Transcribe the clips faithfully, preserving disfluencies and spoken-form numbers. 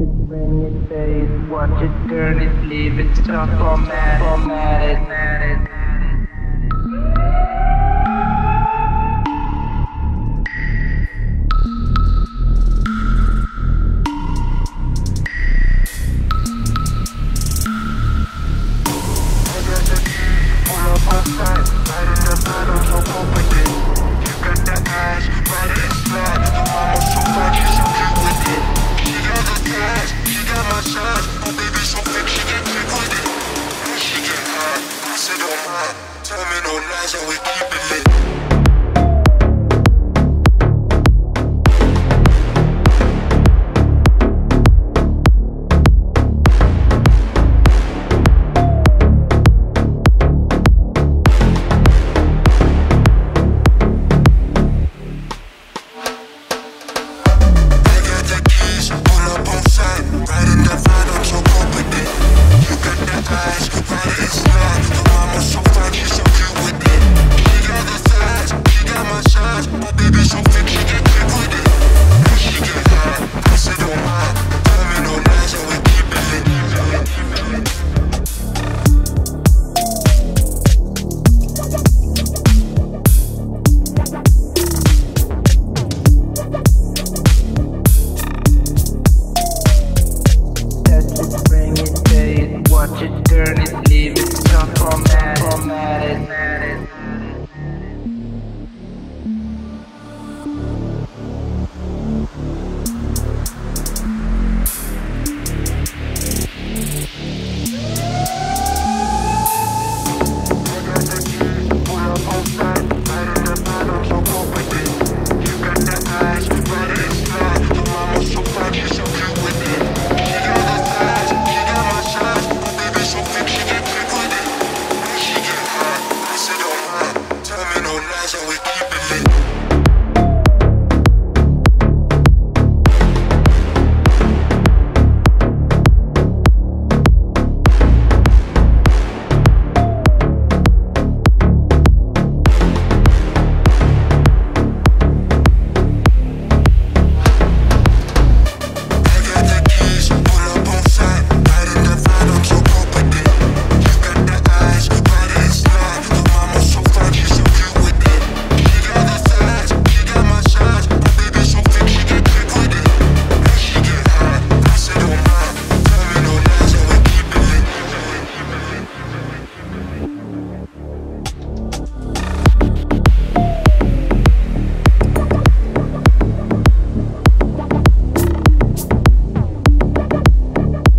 bring it, babe. Watch it, turn it, leave it, stop, format, format it, format it. Tell me no lies and we keep it lit. Watch it, turn it, leave it, stop, format, format it, format it.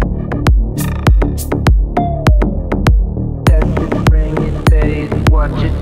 Watch it.